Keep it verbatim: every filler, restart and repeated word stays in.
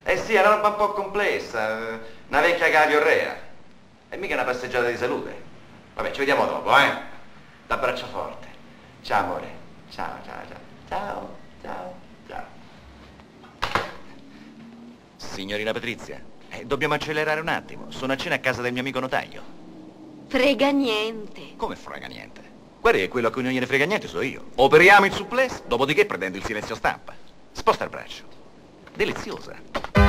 Eh sì, è una roba un po' complessa, una vecchia caviorrea. E mica una passeggiata di salute. Vabbè, ci vediamo dopo, eh? T'abbraccio forte. Ciao, amore. Ciao, ciao, ciao. Ciao, ciao, ciao. Signorina Patrizia, eh, dobbiamo accelerare un attimo. Sono a cena a casa del mio amico notaio. Frega niente. Come frega niente? Guardi, che quello a cui non gliene frega niente so io. Operiamo il suppless, dopodiché prendendo il silenzio stampa. Sposta il braccio. Deliziosa.